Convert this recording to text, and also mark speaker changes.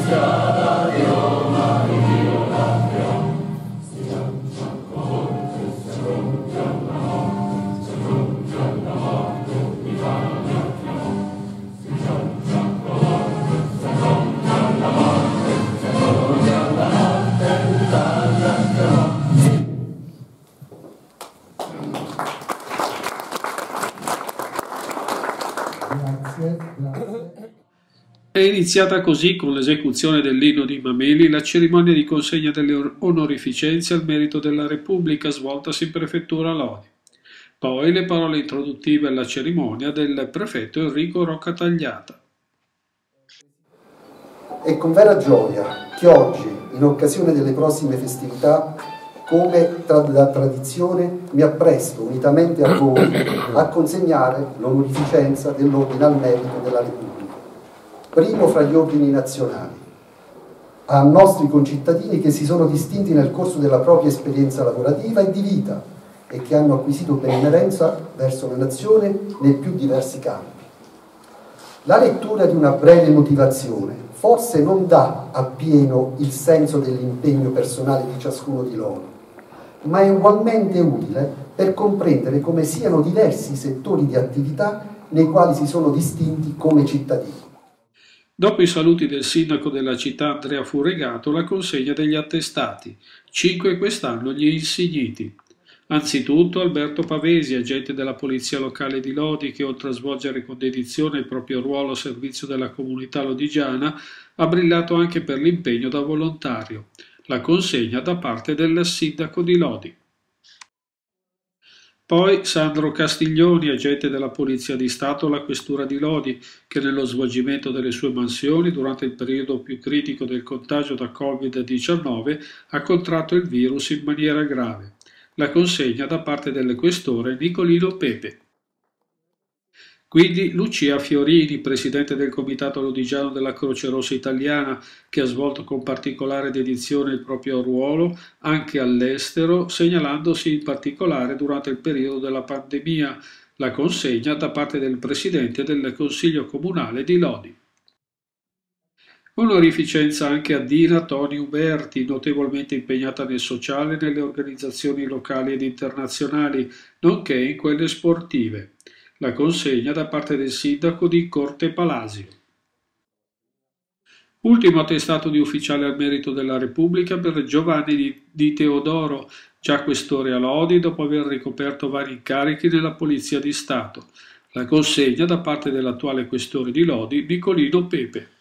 Speaker 1: È iniziata così, con l'esecuzione dell'inno di Mameli, la cerimonia di consegna delle onorificenze al merito della Repubblica svoltasi in prefettura Lodi. Poi le parole introduttive alla cerimonia del prefetto Enrico Roccatagliata.
Speaker 2: È con vera gioia che oggi, in occasione delle prossime festività, come da tradizione, mi appresto, unitamente a voi, a consegnare l'onorificenza dell'Ordine al Merito della Repubblica, primo fra gli ordini nazionali, a nostri concittadini che si sono distinti nel corso della propria esperienza lavorativa e di vita e che hanno acquisito benemerenza verso la nazione nei più diversi campi. La lettura di una breve motivazione forse non dà appieno il senso dell'impegno personale di ciascuno di loro, ma è ugualmente utile per comprendere come siano diversi i settori di attività nei quali si sono distinti come cittadini.
Speaker 1: Dopo i saluti del sindaco della città Andrea Furregato, la consegna degli attestati, 5 quest'anno gli insigniti. Anzitutto Alberto Pavesi, agente della Polizia Locale di Lodi, che oltre a svolgere con dedizione il proprio ruolo a servizio della comunità lodigiana, ha brillato anche per l'impegno da volontario. La consegna da parte del sindaco di Lodi. Poi Sandro Castiglioni, agente della Polizia di Stato alla Questura di Lodi, che nello svolgimento delle sue mansioni durante il periodo più critico del contagio da Covid-19 ha contratto il virus in maniera grave. La consegna da parte del questore Nicolino Pepe. Quindi Lucia Fiorini, presidente del Comitato Lodigiano della Croce Rossa Italiana, che ha svolto con particolare dedizione il proprio ruolo anche all'estero, segnalandosi in particolare durante il periodo della pandemia, la consegna da parte del presidente del Consiglio Comunale di Lodi. Onorificenza anche a Dina Toni Uberti, notevolmente impegnata nel sociale e nelle organizzazioni locali ed internazionali, nonché in quelle sportive. La consegna da parte del sindaco di Corte Palasio. Ultimo attestato di ufficiale al merito della Repubblica per Giovanni Di Teodoro, già questore a Lodi dopo aver ricoperto vari incarichi nella Polizia di Stato. La consegna da parte dell'attuale questore di Lodi, Nicolino Pepe.